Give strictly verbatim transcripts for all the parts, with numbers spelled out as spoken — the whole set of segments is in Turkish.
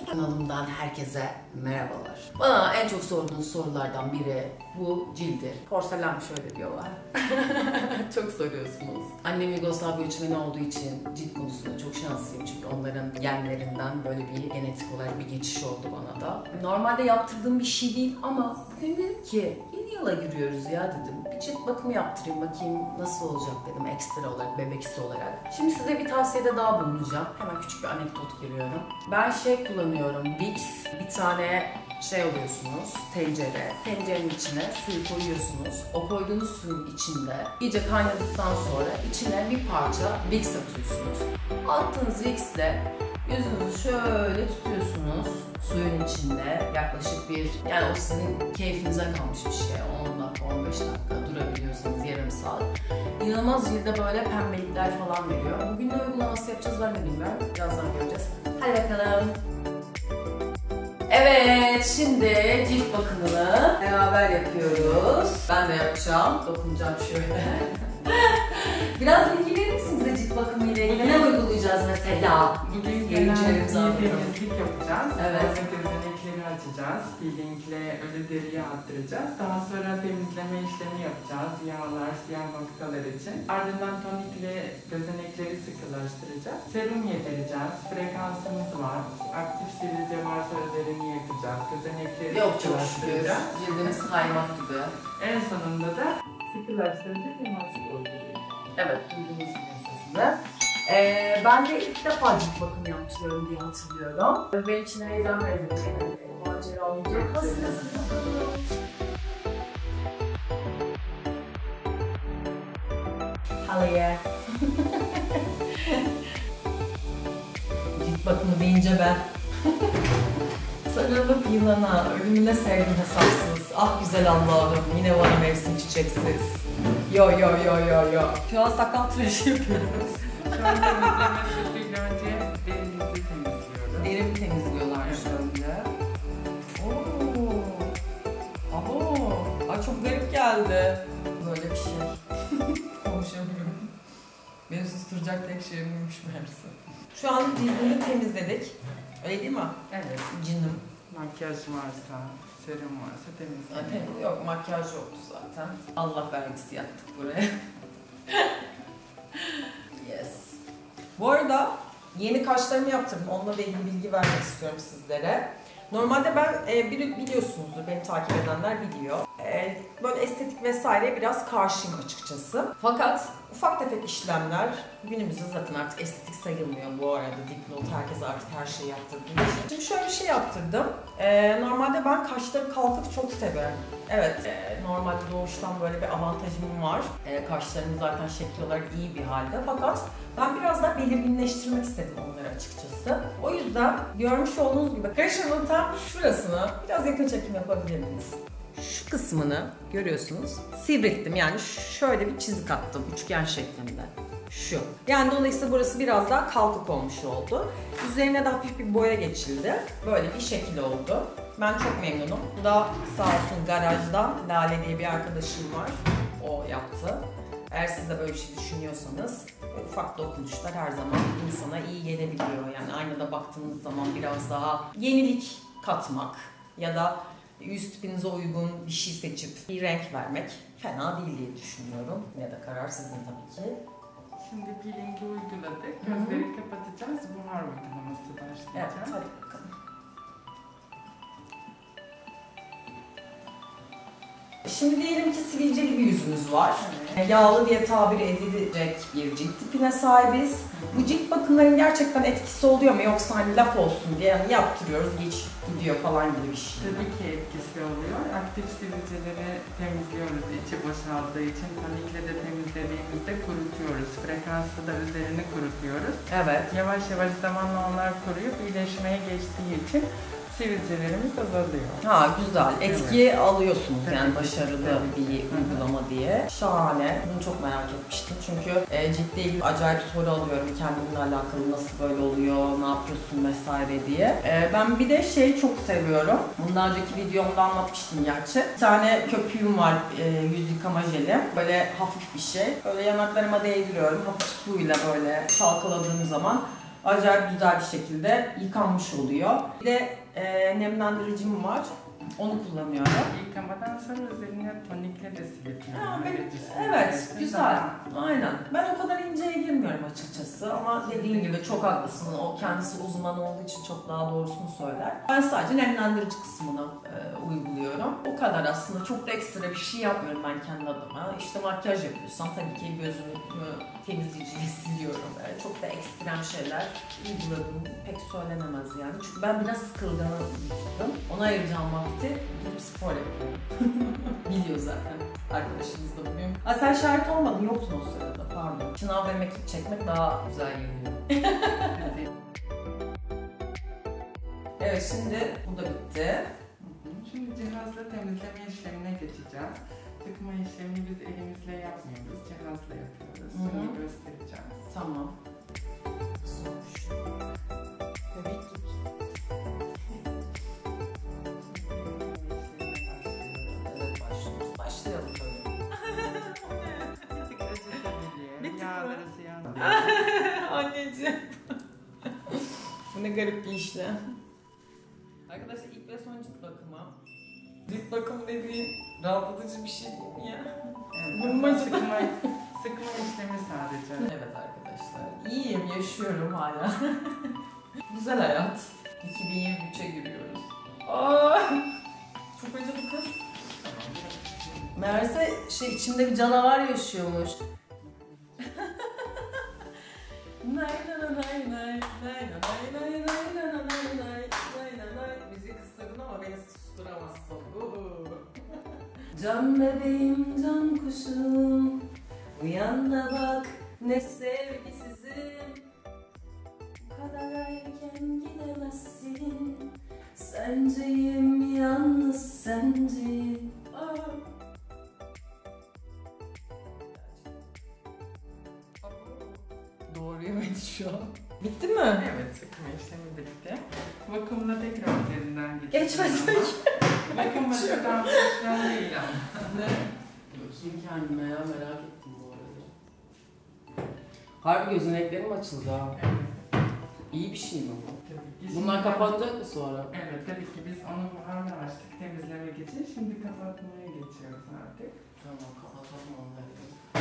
Kanalımdan herkese merhabalar. Bana en çok sorduğunuz sorulardan biri bu cildi. Porselen mi şöyle diyorlar. Çok soruyorsunuz. Annem Yugoslav göçmeni olduğu için cilt konusunda çok şanslıyım. Çünkü onların genlerinden böyle bir genetik olarak bir geçiş oldu bana da. Normalde yaptırdığım bir şey değil ama bugün dedim ki yeni yıla giriyoruz ya dedim. Bir cilt bakımı yaptırayım bakayım nasıl olacak dedim ekstra olarak, bebeksi olarak. Şimdi size bir tavsiyede daha bulunacağım. Hemen küçük bir anekdot giriyorum. Ben şey kullanıyorum, Vicks. Bir tane şey alıyorsunuz, tencere. Tencerenin içine suyu koyuyorsunuz. O koyduğunuz suyun içinde iyice kaynadıktan sonra içine bir parça Vicks atıyorsunuz. Attığınız Vicks'le yüzünüzü şöyle tutuyorsunuz suyun içinde. Yaklaşık bir, yani o sizin keyfinize kalmış bir şey. on dakika, on beş dakika durabiliyorsanız yarım saat. İnanılmaz cilde böyle pembelikler falan veriyor. Bugün ne uygulaması yapacağız ben de bilmiyorum. Birazdan göreceğiz. Hadi bakalım. Evet, şimdi cilt bakımını beraber yapıyoruz. Ben de yapacağım, dokunacağım şöyle. Biraz bilgi verir misiniz bize cilt bakımı ile ilgili? Ne uygulayacağız mesela? Bugün genel bir temizlik yapacağız. Evet. Gözenekleri açacağız. Peelingle ölü deriyi attıracağız. Daha sonra temizleme işlemi yapacağız. Yağlar, siyah noktalar için. Ardından tonikle gözenekleri sıkılaştıracağız. Serum yedireceğiz. Frekansımız var. Aktif sivilce varsa üzerini yakacağız. Gözenekleri Yok çok şükür. Cildimiz kaymak gibi. En sonunda da sıkılaştırıcı bir maske uygulayacağız. Evet, duydunuz sesini. Ee, ben de ilk defa cilt bakımı yaptırıyorum diye hatırlıyorum. Benim için heyecan verici bir macera olacak. Hazırız bakalım. Hello yeah. Cilt bakımı deyince ben sarılıp yılana, ölümüne sevdim hesapsız. Ah güzel Allah'ım, yine bana mevsim çiçeksiz. Yo yo yo yo yo. Şu an sakal tıraşı yapıyoruz. Şu an temizleme sütüyle önce derimizi temizliyoruz. Derimi temizliyorlar şöyle. Ooo. Abo. Ay çok garip geldi. Böyle bir şey. Konuşamıyorum. Beni susturacak tek şey buymuş meğerse. Şu an cildini temizledik. Öyle değil mi? Evet. Cinim. Makyaj varsa, serum varsa temizleyelim. Zaten yok, makyaj yoktu zaten. Allah vergisi yaptık buraya. Yes. Bu arada yeni kaşlarımı yaptırdım. Onunla ilgili bilgi vermek istiyorum sizlere. Normalde ben e, biliyorsunuzdur, beni takip edenler biliyor. E, böyle estetik vesaire biraz karşıyım açıkçası. Fakat ufak tefek işlemler, günümüzde zaten artık estetik sayılmıyor bu arada. Dipnot, herkes artık her şeyi yaptırdığı için. Şimdi şöyle bir şey yaptırdım. E, normalde ben kaşları kalkık çok severim. Evet, e, normalde doğuştan böyle bir avantajım var. E, kaşlarım zaten şekil olarak iyi bir halde. Fakat ben biraz daha belirginleştirmek istedim onları açıkçası. O yüzden görmüş olduğunuz gibi kaşımın tam şurasını biraz yakın çekim yapabilir miyiz? Şu kısmını görüyorsunuz. Sivrilttim, yani şöyle bir çizik attım üçgen şeklinde. Şu. Yani dolayısıyla burası biraz daha kalkık olmuş oldu. Üzerine de hafif bir boya geçildi. Böyle bir şekil oldu. Ben çok memnunum. Bu da sağ olsun garajda Lale diye bir arkadaşım var. O yaptı. Eğer siz de böyle bir şey düşünüyorsanız ufak dokunuşlar her zaman insana iyi gelebiliyor. Yani aynada baktığınız zaman biraz daha yenilik katmak ya da yüz tipinize uygun bir şey seçip bir renk vermek fena değil diye düşünüyorum. Ne de karar sizin tabii ki. Şimdi peelingi uyguladık. Gözleri Hı-hı. kapatacağız. Buhar uygulaması başlayacak. Evet, hadi bakalım. Şimdi diyelim ki sivilceli bir yüzümüz var. Evet. Yağlı diye tabir edilecek bir cilt tipine sahibiz. Hı-hı. Bu cilt bakımların gerçekten etkisi oluyor mu, yoksa hani laf olsun diye yani yaptırıyoruz, geç gidiyor falan gibi bir şey? Tabii ki etkisi oluyor. Aktif sivilceleri temizliyoruz içi boşaldığı için. Tonikle de temizlediğimizde kurutuyoruz. Frekansla da üzerini kurutuyoruz. Evet. Yavaş yavaş zamanla onlar kuruyup iyileşmeye geçtiği için sivilcelerimiz azalıyor. Ha güzel. Etki evet. alıyorsunuz tabii yani ki, başarılı tabii. bir uygulama diye. Şahane. Bunu çok merak etmiştim. Çünkü e, ciltle ilgili acayip soru alıyorum. Kendimle alakalı nasıl böyle oluyor, ne yapıyorsun vesaire diye. E, ben bir de şeyi çok seviyorum. Bundan önceki videomda anlatmıştım gerçi. Bir tane köpüğüm var, e, yüz yıkama jeli. Böyle hafif bir şey. Böyle yanaklarıma değdiriyorum. Hafif suyla böyle çalkaladığım zaman acayip güzel bir şekilde yıkanmış oluyor. Bir de e, nemlendiricim var. Onu kullanıyorum. Yıkamadan sonra üzerine tonikle de silip. Ha, ben, evet, güzel. Aynen. Ben o kadar inceye girmiyorum açıkçası ama dediğim gibi çok haklısın. O kendisi uzman olduğu için çok daha doğrusunu söyler. Ben sadece nemlendirici kısmını e, uyguluyorum. O kadar aslında. Çok da ekstra bir şey yapmıyorum ben kendi adıma. İşte makyaj yapıyorsam tabii ki gözümü temizleyiciyle siliyorum. Yani çok da ekstrem şeyler uyguladığım pek söylenemez yani. Çünkü ben biraz sıkılganım. Ona ayıracağım vakti gidip spor yapıyorum. Biliyor zaten arkadaşımız da bugün. Aa, sen şahit olmadın, yoktun o sırada, pardon. Çınav ve mekik çekmek daha güzel geliyor. Evet, şimdi bu da bitti. Şimdi cihazla temizleme işlemine geçeceğiz. Sıkma işlemini biz elimizle yapmıyoruz, cihazla yapıyoruz. Şimdi göstereceğim. Tamam. Bebek tut. Evet, başlıyoruz. Başlayalım böyle. Bir tık yağları siyah. Anneciğim. Bu ne garip bir işlem. Arkadaşlar ilk ve son cilt bakımı. Cilt bakımı dediğin rahatlatıcı bir şey değil mi ya? Evet, sıkma, sıkma işlemi sadece. Evet arkadaşlar. İyiyim, yaşıyorum hala. Güzel hayat. iki bin yirmi üçe giriyoruz. Aa, çok acıdı kız. Meğerse şey içimde bir canavar yaşıyormuş. Nay nay nay nay nay nay nay nay nay nay nay nay nay. Müziği kıstırdın ama beni susturamazsın. Can bebeğim, can kuşum, uyan da bak ne sevgisizim. Bu kadar erken gidemezsin, senceyim, yalnız senceyim. Doğru yemedi şu an. Bitti mi? Evet, sıkma işlemi bitti. Bakımla tekrar üzerinden geçeceğiz. Geçmesek. Bakım başından bir işlem değil ama. Ne? Bakayım kendime ya, merak ettim bu arada. Harbi gözeneklerim açıldı ha. Evet. İyi bir şey mi bu? Tabii ki Bunlar şimdi- kapanacak mı sonra? Evet, tabii ki biz onu buharla açtık temizlemek için. Şimdi kapatmaya geçiyoruz artık. Tamam, kapatalım onları.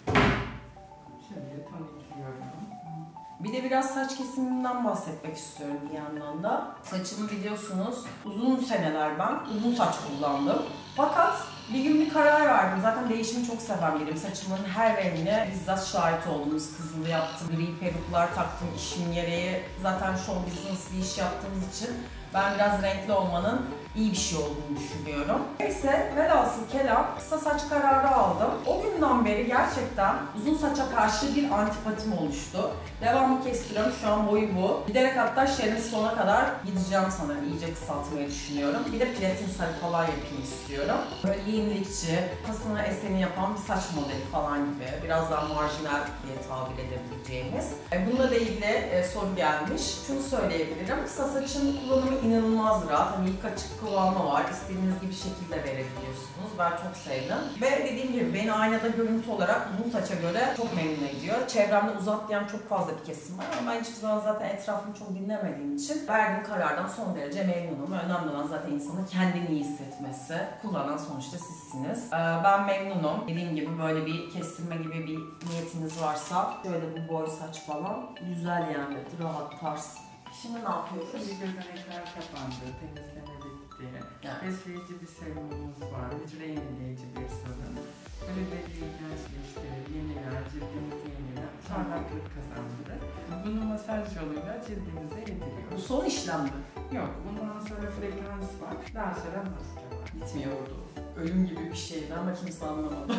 Şimdi tonikliyorum. Bir de biraz saç kesiminden bahsetmek istiyorum bir yandan da. Saçımı biliyorsunuz uzun seneler ben uzun saç kullandım. Fakat bir gün bir karar verdim. Zaten değişimi çok seven biriyim. Saçımın her rengine bizzat şahit olduğumuz kızılı yaptım. Gri peruklar taktım işim gereği. Zaten show business bir iş yaptığımız için ben biraz renkli olmanın iyi bir şey olduğunu düşünüyorum. Neyse, velhasıl kelam kısa saç kararı aldım. O günden beri gerçekten uzun saça karşı bir antipatim oluştu. Devamlı kestiriyorum. Şu an boyu bu. Giderek hatta şerin sona kadar gideceğim sana. İyice kısaltmayı düşünüyorum. Bir de platin sarı falan yapayım istiyorum. Böyle yenilikçi, kafasına eseni yapan bir saç modeli falan gibi. Biraz daha marjinal diye tabir edebileceğimiz. Bununla da ilgili soru gelmiş. Şunu söyleyebilirim. Kısa saçın kullanımı inanılmaz rahat. Hani ilk açık kıvamı var. İstediğiniz gibi şekilde verebiliyorsunuz. Ben çok sevdim. Ve dediğim gibi beni aynada görüntü olarak uzun saça göre çok memnun ediyor. Çevremde uzat diyen çok fazla bir kesim var ama ben hiçbir zaman zaten etrafımı çok dinlemediğim için verdiğim karardan son derece memnunum. Önemli olan zaten insanın kendini iyi hissetmesi. Kullanan sonuçta sizsiniz. Ben memnunum. Dediğim gibi böyle bir kestirme gibi bir niyetiniz varsa şöyle bu boy saç falan güzel yani. Rahat, tarz. Şimdi ne yapıyoruz? Şimdi gözenekler kapandı, temizleme bitti. Evet. Besleyici bir serumumuz var, hücre yenileyici bir serum. Böyle deriyi gençleştirir, yeniler, cildimizi yeniler, parlaklık kazandırır. Bunu masaj yoluyla cildimize Bu yediriyoruz. son işlem mi? Yok, bundan sonra frekans var, daha sonra maske var. Bitmiyordu. Ölüm gibi bir şeydi ama kimse anlamadı.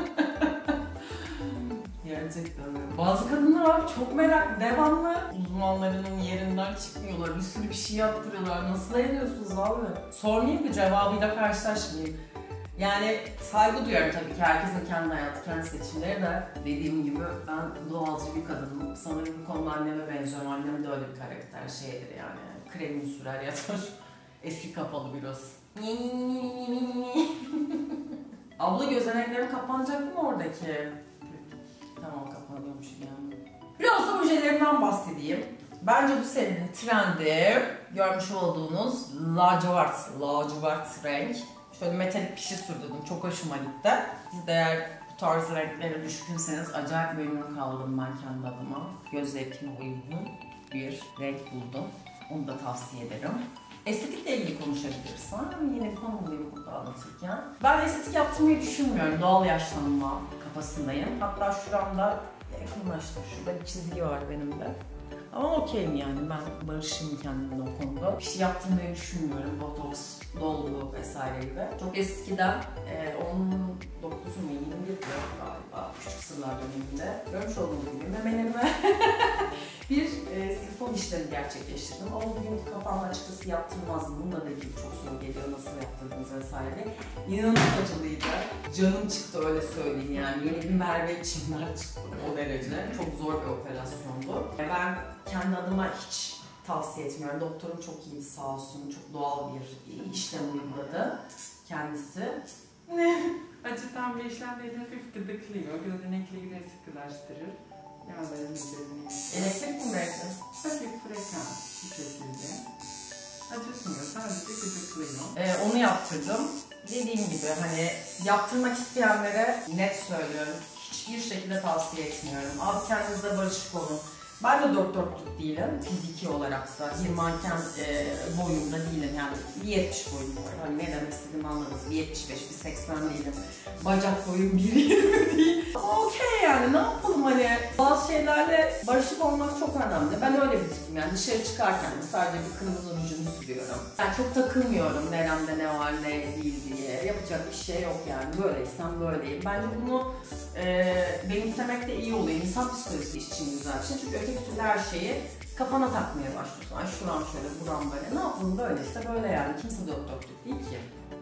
Gerçekten öyle. Bazı kadınlar var çok merak, devamlı uzmanlarının yerinden çıkmıyorlar. Bir sürü bir şey yaptırıyorlar. Nasıl ediyorsunuz abi? Sormayayım ki cevabıyla karşılaşmayayım. Yani saygı duyuyorum tabii ki herkesin kendi hayatı, kendi seçimleri de. Dediğim gibi ben doğalcı bir kadınım. Sanırım bu konuda anneme benziyorum. Annem de öyle bir karakter şeydir yani. Kremini sürer yatar. Eski kapalı biraz. Abla gözeneklerim kapanacak mı oradaki? Tamam kapanıyormuş yani. Biraz da ojelerimden bahsedeyim. Bence bu senenin trendi görmüş olduğunuz lacivert, lacivert renk. Şöyle metalik bir şey sürdürdüm. Çok hoşuma gitti. Siz de eğer bu tarz renklere düşkünseniz acayip memnun kaldım ben kendi adıma. Göz zevkime uygun bir renk buldum. Onu da tavsiye ederim. Estetikle ilgili konuşabilirsem yine bir konu bulayım burada anlatırken. Ben estetik yaptırmayı düşünmüyorum. Doğal yaşlanma kafasındayım. Hatta şuramda yakınlaştım. Şurada bir çizgi var benim de. Ama okeyim yani, ben barışım kendimle o konuda. Bir şey yaptırmayı düşünmüyorum, botoks, dolgu vesaire gibi. Çok eskiden, e, on dokuz mu yirmi bir galiba, Küçük Sırlar döneminde görmüş olduğunuz gibi memenime bir e, silikon işlemi gerçekleştirdim. Ama bugün kafamda açıkçası yaptırmazdım. Bununla da ilgili çok soru geliyor, nasıl yaptırdınız vesaire. İnanılmaz acılıydı. Canım çıktı, öyle söyleyeyim yani. Yeni bir Merve içimden çıktı o derece. Çok zor bir operasyondu. Ben kendi adıma hiç tavsiye etmiyorum. Doktorum çok iyiydi sağ olsun. Çok doğal bir işlem uyguladı kendisi. Acıtan bir işlem değil, hafif gıdıklıyor. Gözenekleri de sıkılaştırır. Yağların üzerine. Elektrik mi verdin? Hafif frekans bir şekilde. Acıtmıyor, sadece gıdıklıyor. Ee, onu yaptırdım. Dediğim gibi hani yaptırmak isteyenlere net söylüyorum. Hiçbir şekilde tavsiye etmiyorum. Abi kendinizle barışık olun. Ben de dört dörtlük değilim fiziki olarak da. Bir manken e, boyunda değilim yani. bir yetmiş boyum var. Hani ne demek istediğimi anladınız. bir yetmiş beş, bir seksen değilim. Bacak boyum bir yirmi değil. Ama okey yani, ne yapalım hani. Bazı şeylerle barışık olmak çok önemli. Ben öyle bir tipim yani. Dışarı çıkarken de sadece bir kırmızı rujumu sürüyorum. Yani çok takılmıyorum neremde ne var ne değil diye. Yapacak bir şey yok yani. Böyleysem böyleyim. Bence bunu e, benimsemek de iyi oluyor. İnsan psikolojisi için güzel bir şey. Çünkü öteki türlü her şeyi kafana takmaya başlıyorsun. Ay şuram şöyle, buram böyle. Ne yapalım, böyleyse böyle yani. Kimse dört dörtlük değil ki.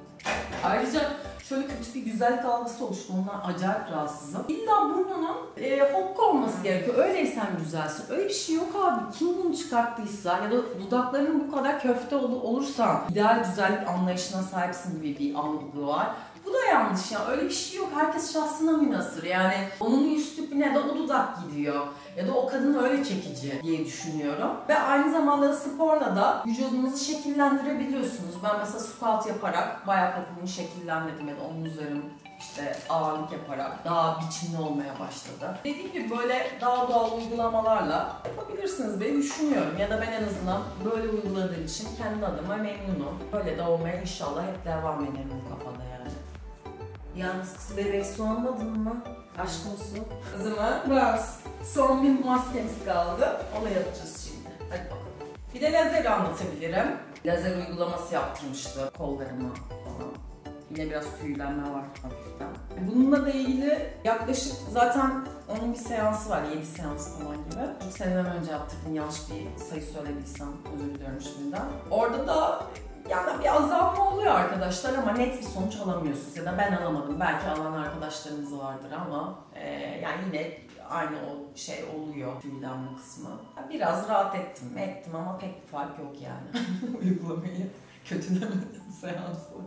Ayrıca şöyle kötü bir güzellik algısı oluştu. Ondan acayip rahatsızım. İlla burnunun e, hokka olması gerekiyor. Öyleysen güzelsin. Öyle bir şey yok abi. Kim bunu çıkarttıysa ya da dudaklarının bu kadar köfte ol olursa ideal güzellik anlayışına sahipsin gibi bir algı var. Bu da yanlış ya. Öyle bir şey yok. Herkes şahsına münhasır. Yani onun yüz tipine de o dudak gidiyor. Ya da o kadın öyle çekici diye düşünüyorum. Ve aynı zamanda sporla da vücudunuzu şekillendirebiliyorsunuz. Ben mesela squat yaparak bayağı popomu şekillendirdim ya da omuzlarım işte ağırlık yaparak daha biçimli olmaya başladı. Dediğim gibi böyle daha doğal uygulamalarla yapabilirsiniz diye düşünüyorum. Ya da ben en azından böyle uyguladığım için kendi adıma memnunum. Böyle de olmaya inşallah hep devam ederim bu kafada yani. Yalnız kız bebeksi olmadın mı? Aşk olsun. Kızıma biraz. Son bir maskemiz kaldı. Onu yapacağız şimdi. Hadi bakalım. Bir de lazer anlatabilirim. Lazer uygulaması yaptırmıştı kollarıma falan. Yine biraz tüylenme var hafiften. Bununla da ilgili yaklaşık zaten onun bir seansı var. yedi seans falan gibi. Çok seneden önce yaptırdım. Yanlış bir sayı söylediysem özür diliyorum şimdiden. Orada da yani bir azalma oluyor arkadaşlar ama net bir sonuç alamıyorsunuz ya da ben alamadım. Belki alan arkadaşlarımız vardır ama e, yani yine aynı o şey oluyor tüylenme kısmı. Biraz rahat ettim ettim ama pek bir fark yok yani. Uygulamayı kötülemedim seansı.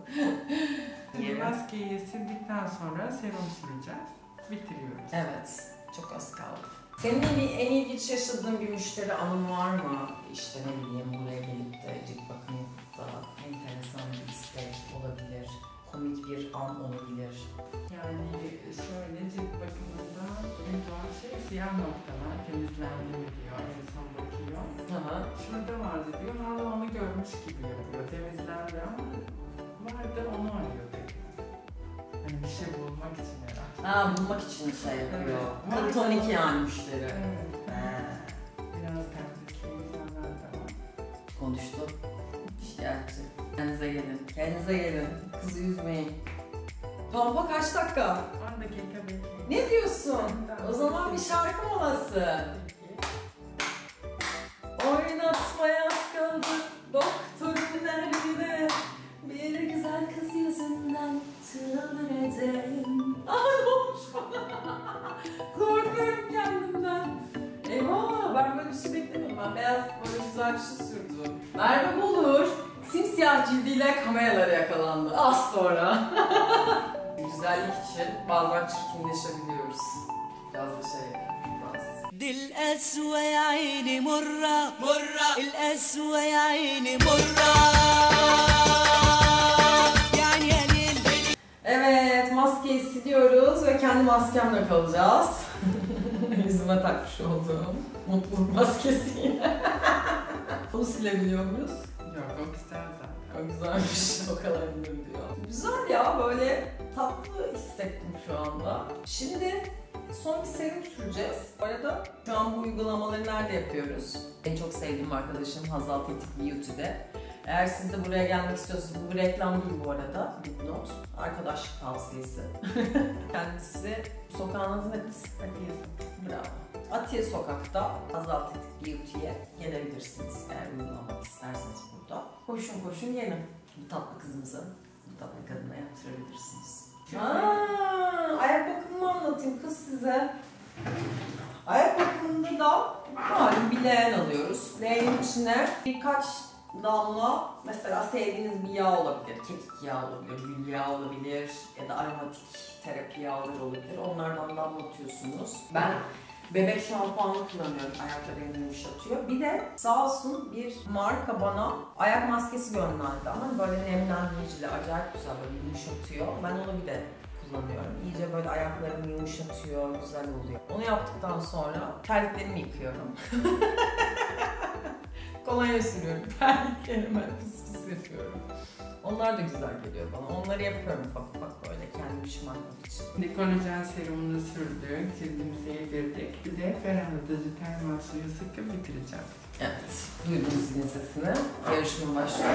Maskeyi sildikten sonra serum süreceğiz. Bitiriyoruz. Evet, çok az kaldı. Senin en, en ilginç yaşadığın bir müşteri anın var mı? İşte ne bileyim buraya gelip de cilt bakımı yapıp da enteresan bir istek olabilir, komik bir an olabilir. Yani şöyle cilt bakımında en doğal şey siyah noktalar temizlendi mi diyor, en son bakıyor. Aha. Şurada vardı diyor, hala onu görmüş gibi yapıyor. Temizlendi ama vardı onu arıyor dedi. Hani bir şey bulmak için herhalde. Ha, bulmak için şey yapıyor. Evet. Platonik yani müşteri. Evet. Ha. Biraz kendisi insanlar da var. Konuştu. Şikayetçi. Kendinize gelin. Kendinize gelin. Kızı üzmeyin. Pampa kaç dakika? on dakika bekleyin. Ne diyorsun? O zaman bir şarkı molası. Oynatmaya az kaldı doktorun nerede? Bir güzel kız yüzünden çıldıracağım. Aa, ne olmuş bana? Korkuyorum kendimden. Eyvah, ben böyle bir şey beklemiyordum. Ben beyaz böyle güzel bir şey sürdüm. Merve Bolur simsiyah cildiyle kameralara yakalandı. Az sonra. Güzellik için bazen çirkinleşebiliyoruz. Biraz da şey, biraz. دي القسوة يا عيني مرة مرة القسوة يا عيني مرة يعني يا ليل. Evet, maskeyi siliyoruz ve kendi maskemle kalacağız. Yüzüme takmış olduğum mutluluk maskesi yine. Bunu silebiliyor muyuz? Yok, o güzel zaten. O güzelmiş, o kadar bildim diyor. Güzel ya, böyle tatlı hissettim şu anda. Şimdi son bir serum süreceğiz. Bu arada şu an bu uygulamaları nerede yapıyoruz? En çok sevdiğim arkadaşım Hazal Tetik Beauty'de. Eğer siz de buraya gelmek istiyorsanız, bu bir reklam değil bu arada, dipnot, arkadaşlık tavsiyesi. Kendisi, sokağın adı ne kız? Atiye. Bravo. Atiye Sokak'ta Hazal Tetik Beauty'ye gelebilirsiniz eğer uygulamak isterseniz burada. Koşun koşun gelin. Bu tatlı kızımıza, bu tatlı kadına yaptırabilirsiniz. Aa, ayak bakımımı anlatayım kız size. Ayak bakımında da malum bir leğen alıyoruz. Leğenin içine birkaç damla, mesela sevdiğiniz bir yağ olabilir, kekik yağı olabilir, gül yağı olabilir ya da aromatik terapi yağları olabilir. Onlardan damlatıyorsunuz. Ben bebek şampuanı kullanıyorum, ayaklarımı yumuşatıyor. Bir de sağ olsun bir marka bana ayak maskesi gönderdi ama böyle nemlendiricili, acayip güzel, böyle yumuşatıyor. Ben onu bir de kullanıyorum. İyice böyle ayaklarımı yumuşatıyor, güzel oluyor. Onu yaptıktan sonra terliklerimi yıkıyorum. Kolonya sürüyorum, terliklerime pıs pıs yapıyorum. Onlar da güzel geliyor bana. Onları yapıyorum ufak ufak böyle kendimi şımartmak için. Şimdi kolajen serumunu sürdük, cildimize yedirdik. Bir de ferahlatıcı termal suyu sıkıp bitireceğiz. Evet, duydunuz zilin sesini. Yarışma başlıyor.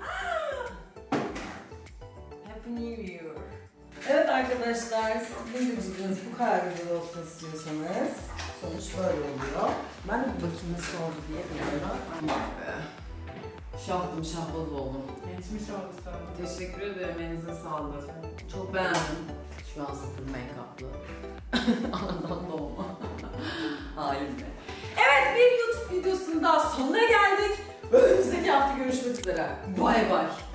Happy New Year. Evet arkadaşlar, sizin de cildiniz bu kadar güzel olsun istiyorsanız sonuç böyle oluyor. Ben de bir bakayım nasıl oldu diye biliyorum. Aman be. Şahtım şahbaz oldum. Geçmiş olsun. Teşekkür ederim, elinize sağlık. Çok beğendim. Şu an sıfır make-up'lı. Anadan doğma. Halimle. Evet, bir YouTube videosunun daha sonuna geldik. Önümüzdeki hafta görüşmek üzere. Bay bay.